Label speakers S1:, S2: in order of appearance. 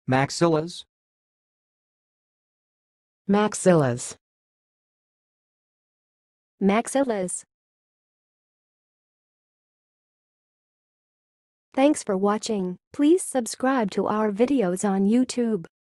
S1: maxillas,
S2: maxillas,
S3: maxillas. Thanks for watching. Please subscribe to our videos on YouTube.